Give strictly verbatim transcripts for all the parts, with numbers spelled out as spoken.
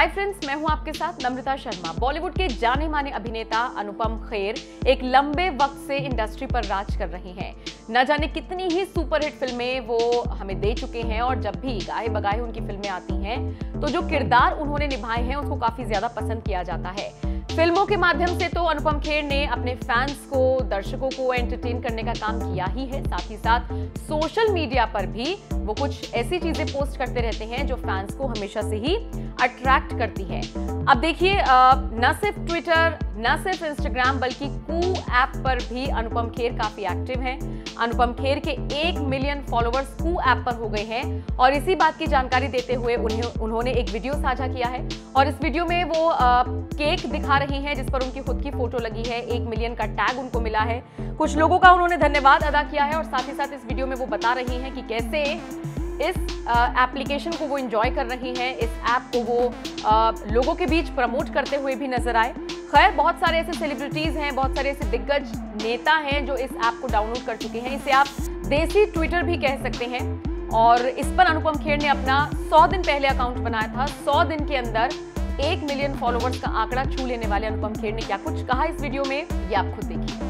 Hi friends, मैं हूं आपके साथ नम्रता शर्मा। बॉलीवुड के जाने माने अभिनेता अनुपम खेर एक लंबे वक्त से इंडस्ट्री पर राज कर रहे हैं। न जाने कितनी ही सुपरहिट फिल्में वो हमें दे चुके हैं और जब भी गाए बगाए उनकी फिल्में आती हैं तो जो किरदार उन्होंने निभाए हैं उसको काफी ज्यादा पसंद किया जाता है। फिल्मों के माध्यम से तो अनुपम खेर ने अपने फैंस को, दर्शकों को एंटरटेन करने का काम किया ही है, साथ ही साथ सोशल मीडिया पर भी वो कुछ ऐसी चीजें पोस्ट करते रहते हैं जो फैंस को हमेशा से ही अट्रैक्ट करती है। अब देखिए, न सिर्फ ट्विटर, न सिर्फ इंस्टाग्राम, बल्कि कू ऐप पर भी अनुपम खेर काफी एक्टिव हैं। अनुपम खेर के एक मिलियन फॉलोअर्स कू ऐप पर हो गए हैं और इसी बात की जानकारी देते हुए उन्हें उन्होंने एक वीडियो साझा किया है और इस वीडियो में वो आ, केक दिखा रही हैं जिस पर उनकी खुद की फोटो लगी है। एक मिलियन का टैग उनको मिला है। कुछ लोगों का उन्होंने धन्यवाद अदा किया है और साथ ही साथ इस वीडियो में वो बता रही हैं कि कैसे इस एप्लीकेशन को वो एंजॉय कर रही हैं, इस ऐप को वो आ, लोगों के बीच प्रमोट करते हुए भी नजर आए। खैर, बहुत सारे ऐसे सेलिब्रिटीज हैं, बहुत सारे ऐसे दिग्गज नेता हैं जो इस ऐप को डाउनलोड कर चुके हैं। इसे आप देसी ट्विटर भी कह सकते हैं और इस पर अनुपम खेर ने अपना सौ दिन पहले अकाउंट बनाया था। सौ दिन के अंदर एक मिलियन फॉलोवर्स का आंकड़ा छू लेने वाले अनुपम खेर ने क्या कुछ कहा इस वीडियो में, ये आप खुद देखिए।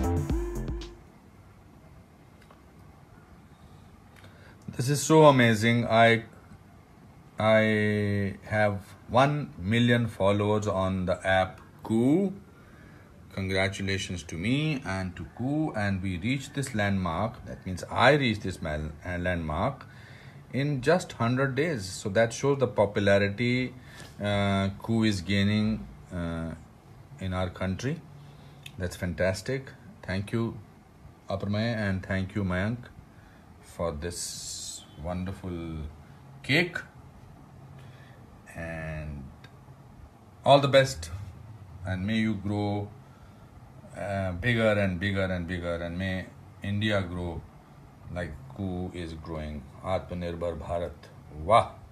This is so amazing. I I have one million followers on the app Koo. Congratulations to me and to Koo, and we reached this landmark. That means I reached this man, uh, landmark in just one hundred days. So that shows the popularity uh, Koo is gaining uh, in our country. That's fantastic. Thank you, Aparmay, and thank you, Mayank, for this wonderful cake, and all the best, and may you grow uh, bigger and bigger and bigger, and may India grow like Koo is growing. Atmanirbhar Bharat. Wow.